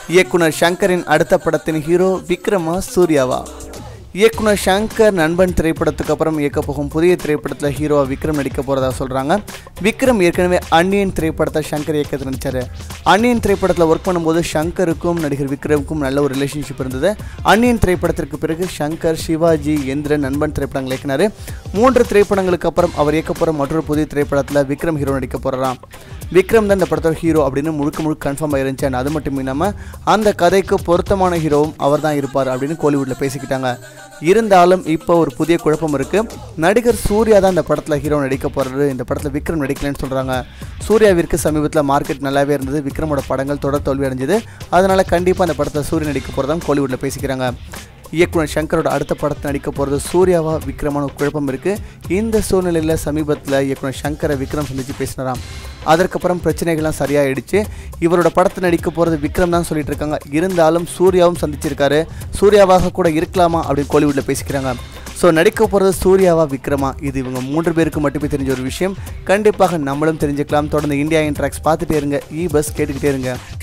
இயக்குனர் ஷங்கரின் அடுத்த படத்தின் ஹீரோ விக்ரமா சூர்யாவா? இயக்குனர் ஷங்கர் நண்பன் திரைப்படத்துக்கு அப்புறம் இயக்க போகும் புதிய திரைப்படத்தில் ஹீரோவா விக்ரம் நடிக்க போகிறதா சொல்கிறாங்க. விக்ரம் ஏற்கனவே அன்னியன் திரைப்படத்தை ஷங்கர் இயக்கத்தில் நடித்தார். அன்னியன் திரைப்படத்தில் ஒர்க் பண்ணும்போது ஷங்கருக்கும் நடிகர் விக்ரமுக்கும் நல்ல ஒரு ரிலேஷன்ஷிப் இருந்தது. அன்னியன் திரைப்படத்திற்கு பிறகு ஷங்கர், சிவாஜி, எந்திரன், நண்பன் திரைப்படங்கள் இயக்கினார். 3 திரைப்படங்களுக்கு அப்புறம் அவர் இயக்க போகிற மற்றொரு புதிய திரைப்படத்தில் விக்ரம் ஹீரோ நடிக்க போகிறாராம். விக்ரம் தான் இந்த படத்தோட ஹீரோ அப்படின்னு முழுக்க கன்ஃபார்ம் ஆயிருந்துச்சு. அண்ட் அது மட்டும் இல்லாமல் அந்த கதைக்கு பொருத்தமான ஹீரோவும் அவர் தான் இருப்பார் அப்படின்னு கோலிவுட்டில் பேசிக்கிட்டாங்க. இருந்தாலும் இப்போ ஒரு புதிய குழப்பம் இருக்குது. நடிகர் சூர்யா தான் இந்த படத்தில் ஹீரோ நடிக்க போகிறாரு. இந்த படத்தில் விக்ரம் நடிக்கலன்னு சொல்கிறாங்க. சூர்யாவிற்கு சமீபத்தில் மார்க்கெட் நல்லாவே இருந்தது. விக்ரமோட படங்கள் தொடர் தோல்வி அடைஞ்சது. அதனால் கண்டிப்பாக அந்த படத்தில் சூர்யா நடிக்க போகிறதான் கோலிவுட்டில் பேசிக்கிறாங்க. இயக்குனர் ஷங்கரோட அடுத்த படத்தை நடிக்க போகிறது சூர்யாவா விக்ரமான குழப்பம் இருக்குது. இந்த சூழ்நிலையில் சமீபத்தில் இயக்குனர் ஷங்கரை விக்ரம் சந்தித்து பேசினாராம். அதற்கப்புறம் பிரச்சனைகள்லாம் சரியாயிடுச்சு. இவரோட படத்தை நடிக்க போகிறது விக்ரம் தான் சொல்லிட்டு இருக்காங்க. இருந்தாலும் சூர்யாவும் சந்திச்சிருக்காரு. சூர்யாவாக கூட இருக்கலாமா அப்படின்னு கோலிவுட்டில் பேசிக்கிறாங்க. ஸோ நடிக்க போகிறது சூர்யாவா விக்ரமா? இது இவங்க 3 பேருக்கு மட்டுமே தெரிஞ்ச ஒரு விஷயம். கண்டிப்பாக நம்மளும் தெரிஞ்சுக்கலாம். தொடர்ந்து இந்தியா இன்ட்ராக்ஸ் பார்த்துட்டே இருங்க. பஸ் கேட்டுக்கிட்டே இருங்க.